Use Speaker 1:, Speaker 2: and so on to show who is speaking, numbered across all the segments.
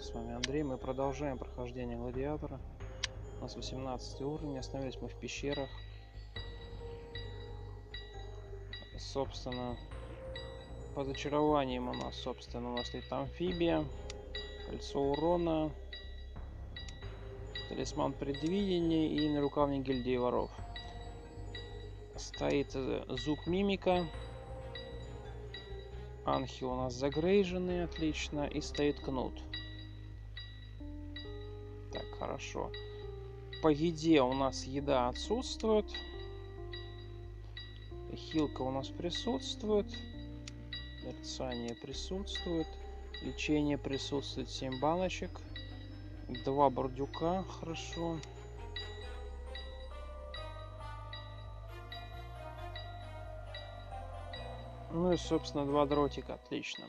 Speaker 1: с вами Андрей. Мы продолжаем прохождение Гладиатора. У нас 18 уровень. Остановились мы в пещерах. Собственно, под очарованием у нас стоит амфибия, кольцо урона, талисман предвидения и нарукавник гильдии воров. Стоит зуб мимика. Анхи у нас загрейженный, отлично. И стоит кнут. Так, хорошо. По еде у нас еда отсутствует. Хилка у нас присутствует. Мерцание присутствует. Лечение присутствует. 7 баночек. 2 бурдюка. Хорошо. Ну и, собственно, 2 дротика. Отлично.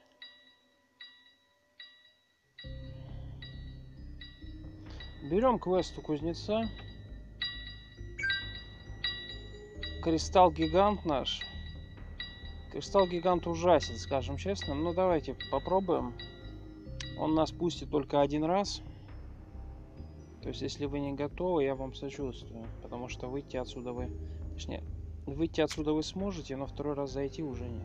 Speaker 1: Берем квест у кузнеца. Кристалл гигант наш. Кристалл гигант ужасен, скажем честно. Но давайте попробуем. Он нас пустит только один раз. То есть, если вы не готовы, я вам сочувствую. Потому что выйти отсюда вы... Точнее, выйти отсюда вы сможете, но второй раз зайти уже нет.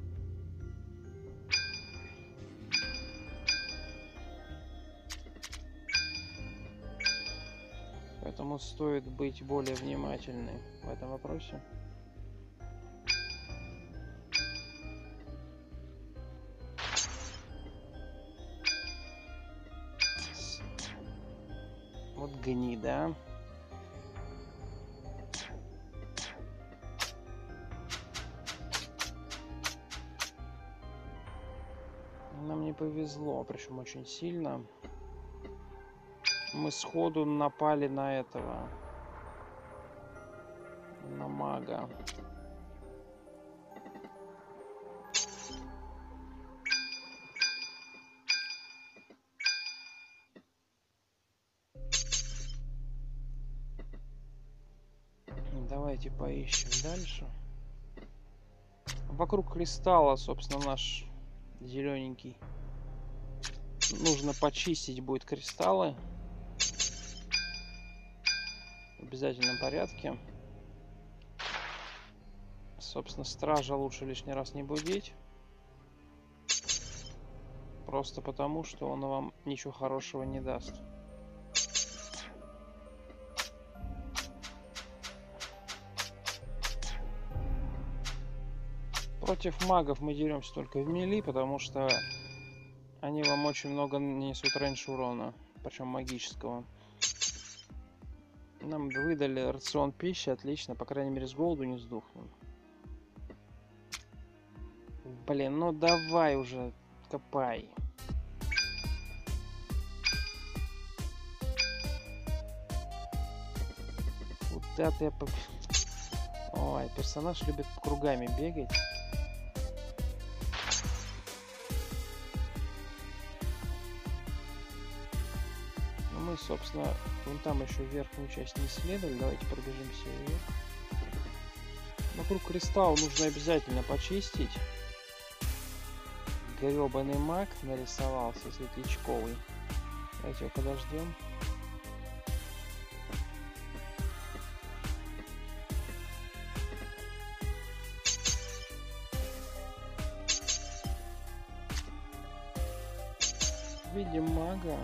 Speaker 1: Поэтому стоит быть более внимательным в этом вопросе. Вот гнида. Нам не повезло, причем очень сильно. Мы сходу напали на этого. На мага. Давайте поищем дальше. Вокруг кристалла, собственно, наш зелененький. Нужно почистить будет кристаллы. В обязательном порядке. Собственно, стража лучше лишний раз не будить. Просто потому, что он вам ничего хорошего не даст. Против магов мы деремся только в мили, потому что они вам очень много несут рейндж урона, причем магического. Нам выдали рацион пищи, отлично, по крайней мере с голоду не сдохнем. Блин, ну давай уже, копай. Куда ты... Ой, персонаж любит кругами бегать. Ну, мы, собственно, вон там еще верхнюю часть не исследовали. Давайте пробежимся вверх. Вокруг кристалла нужно обязательно почистить. Гребаный маг нарисовался, светлячковый. Давайте его подождем. Видим мага.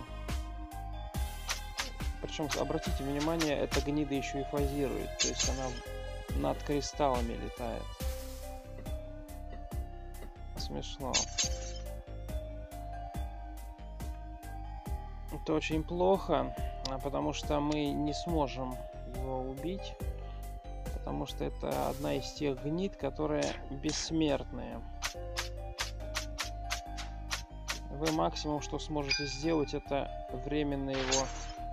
Speaker 1: Причем, обратите внимание, эта гнида еще и фазирует. То есть она над кристаллами летает. Смешно. Это очень плохо, потому что мы не сможем его убить. Потому что это одна из тех гнид, которые бессмертные. Вы максимум, что сможете сделать, это временно его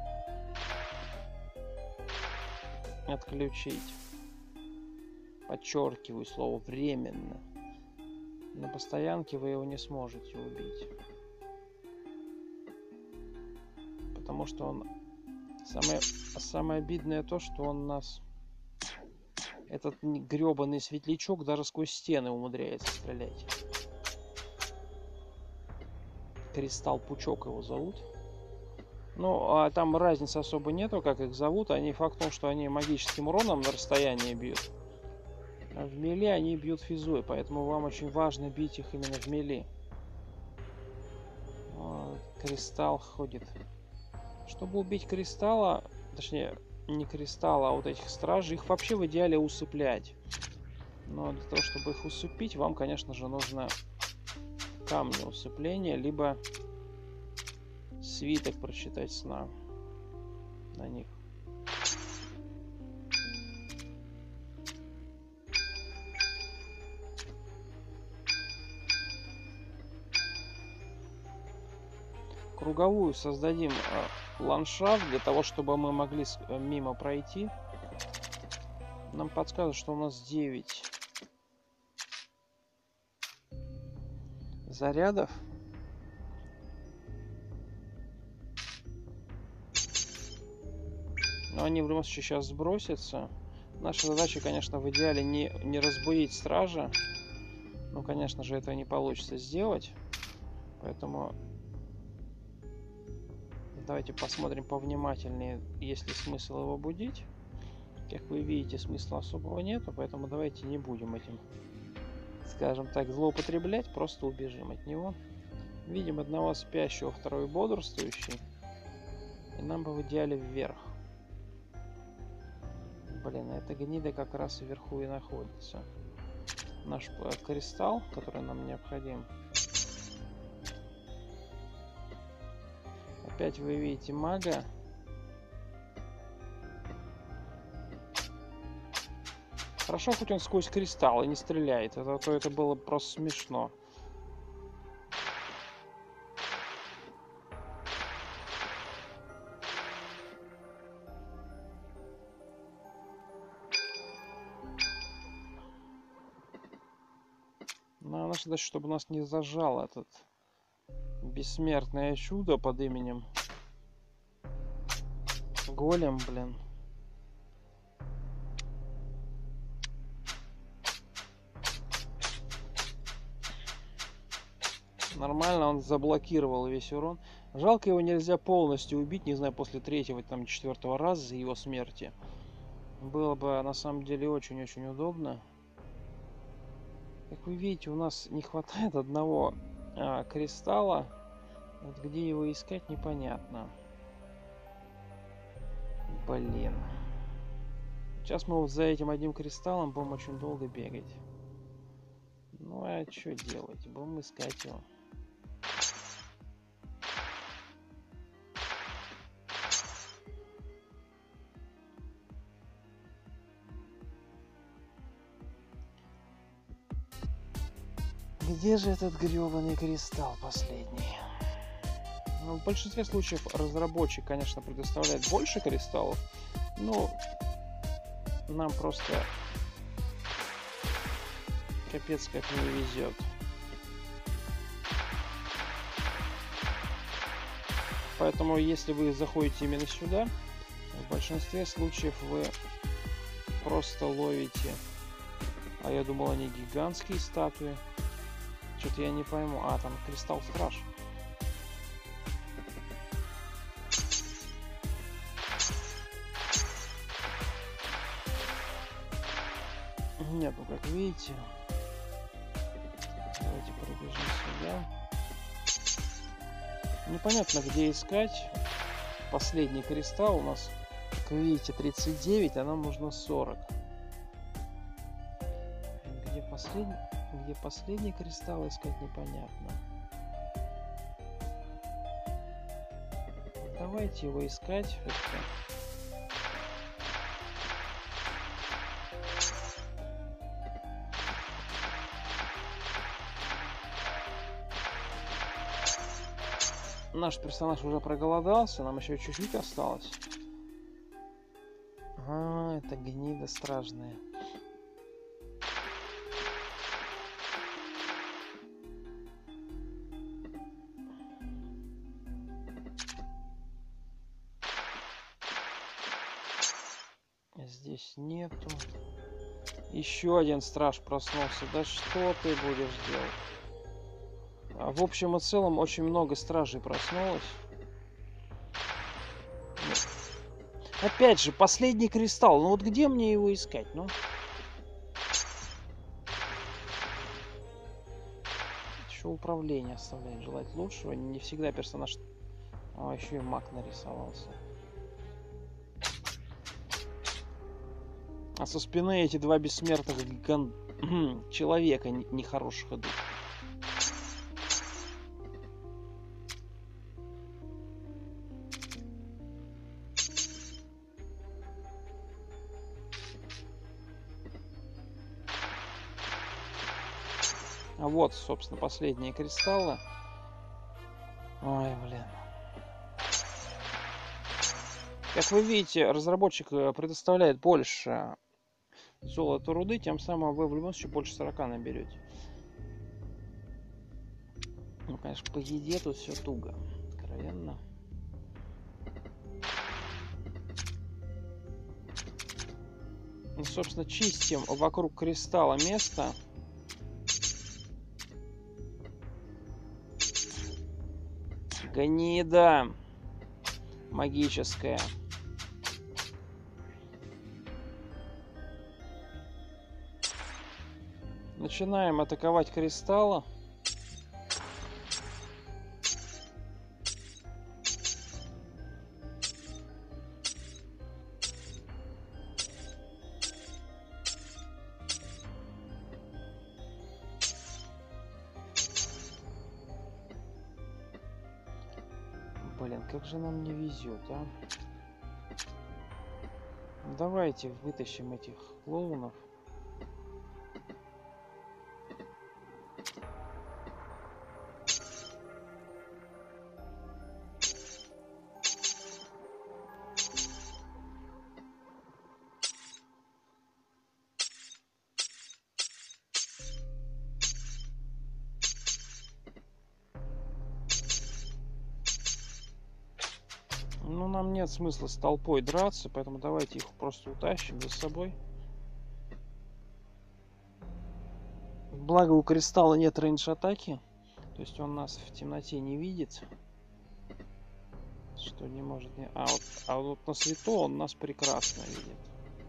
Speaker 1: отключить. Подчеркиваю слово временно. На постоянке вы его не сможете убить. Потому что он... Самое обидное то, что он нас... Этот гребаный светлячок даже сквозь стены умудряется стрелять. Кристалл Пучок его зовут. Ну, а там разницы особо нету, как их зовут. Они факт в том, что они магическим уроном на расстоянии бьют. А в мели они бьют физой, поэтому вам очень важно бить их именно в мели. Вот, кристалл ходит. Чтобы убить кристалла, точнее, не кристалла, а вот этих стражей, их вообще в идеале усыплять. Но для того, чтобы их усыпить, вам, конечно же, нужно камни усыпления, либо свиток прочитать сна на них. Круговую создадим ландшафт для того, чтобы мы могли мимо пройти. Нам подсказывают, что у нас 9 зарядов. Но они в любом случае сейчас сбросятся. Наша задача, конечно, в идеале не разбудить стража. Ну, конечно же, это не получится сделать. Поэтому давайте посмотрим повнимательнее, есть ли смысл его будить. Как вы видите, смысла особого нету, поэтому давайте не будем этим, скажем так, злоупотреблять, просто убежим от него. Видим одного спящего, второй бодрствующий. И нам бы в идеале вверх. Блин, эта гнида как раз вверху и находится. Наш кристалл, который нам необходим. Опять вы видите мага. Хорошо, хоть он сквозь кристалл и не стреляет, а то это было просто смешно. Но наша задача, чтобы нас не зажал этот бессмертное чудо под именем Голем, блин. Нормально, он заблокировал весь урон. Жалко, его нельзя полностью убить, не знаю, после третьего, там, четвертого раза его смерти. Было бы, на самом деле, очень-очень удобно. Как вы видите, у нас не хватает одного кристалла. Вот где его искать, непонятно. Блин. Сейчас мы вот за этим одним кристаллом будем очень долго бегать. Ну а что делать? Будем искать его. Где же этот грёбаный кристалл последний? Ну, в большинстве случаев разработчик, конечно, предоставляет больше кристаллов, но нам просто капец как не везет. Поэтому, если вы заходите именно сюда, в большинстве случаев вы просто ловите. А я думал, они гигантские статуи. Что-то я не пойму. А, там кристалл страж. Нет, ну как видите. Давайте пробежим сюда. Непонятно, где искать. Последний кристалл у нас, как вы видите, 39, а нам нужно 40. Где последний кристалл искать, непонятно. Давайте его искать. Наш персонаж уже проголодался, нам еще чуть-чуть осталось. А, это гнида страшная. Здесь нету. Еще один страж проснулся. Да что ты будешь делать? В общем и целом очень много стражей проснулось. Опять же, последний кристалл. Ну вот где мне его искать? Ну. Еще управление оставляет желать лучшего. Не всегда персонаж... А, еще и маг нарисовался. А со спины эти два бессмертных человека нехороших идут. А вот, собственно, последние кристаллы. Ой, блин. Как вы видите, разработчик предоставляет больше золота, руды, тем самым вы в любом случае больше 40 наберете. Ну, конечно, по еде тут все туго. Откровенно. Ну, собственно, чистим вокруг кристалла место. Гнида магическая. Начинаем атаковать кристаллы. Блин, как же нам не везет, а? Давайте вытащим этих клоунов. Ну, нам нет смысла с толпой драться, поэтому давайте их просто утащим за собой. Благо у кристалла нет рейндж-атаки, то есть он нас в темноте не видит. Что не может... Не... А вот на свету он нас прекрасно видит.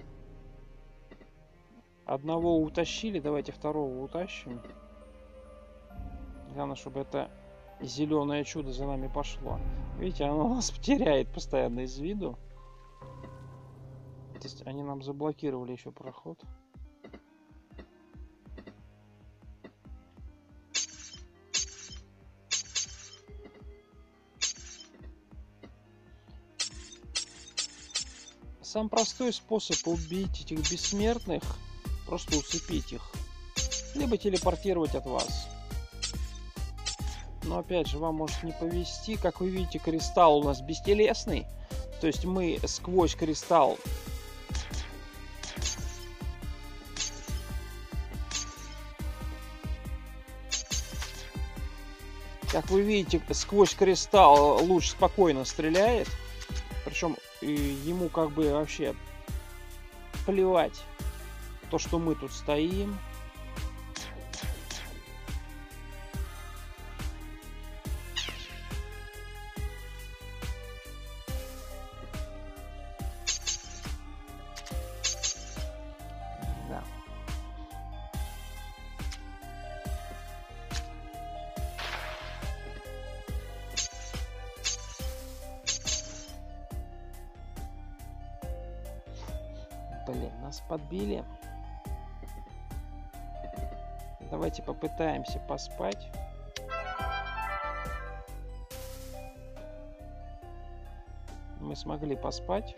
Speaker 1: Одного утащили, давайте второго утащим. Главное, чтобы это зеленое чудо за нами пошло. Видите, оно нас теряет постоянно из виду. То есть они нам заблокировали еще проход. Самый простой способ убить этих бессмертных — просто усыпить их. Либо телепортировать от вас. Но опять же, вам может не повезти. Как вы видите, кристалл у нас бестелесный. То есть мы сквозь кристалл как вы видите, сквозь кристалл луч спокойно стреляет. Причем ему как бы вообще плевать то, что мы тут стоим. Да. Блин, нас подбили. Давайте попытаемся поспать. Мы смогли поспать.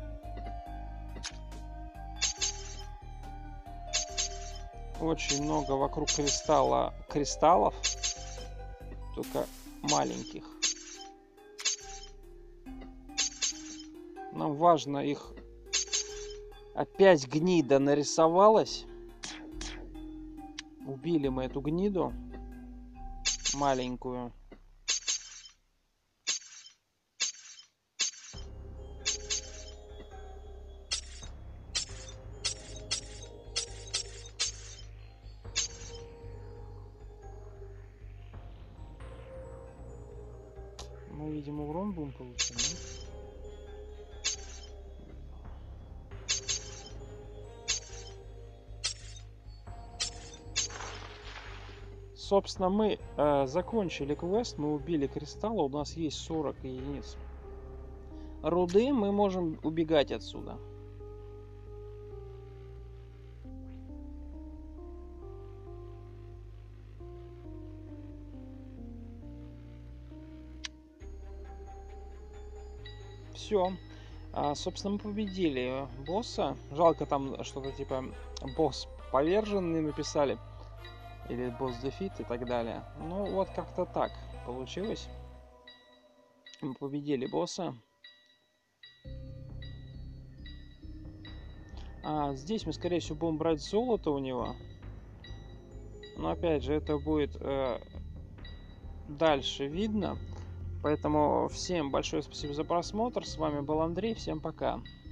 Speaker 1: Очень много вокруг кристаллов, только маленьких. Нам важно их... Опять гнида нарисовалась. Убили мы эту гниду маленькую. видимо, урон будем получать, да? Собственно, мы закончили квест, мы убили кристалла, у нас есть 40 единиц руды, мы можем убегать отсюда. Все. Собственно, мы победили босса. Жалко, там что-то типа босс поверженный написали. Или босс дефит и так далее. Ну, вот как-то так получилось. Мы победили босса. Здесь мы, скорее всего, будем брать золото у него. Но, опять же, это будет дальше видно. Поэтому всем большое спасибо за просмотр. С вами был Андрей. Всем пока.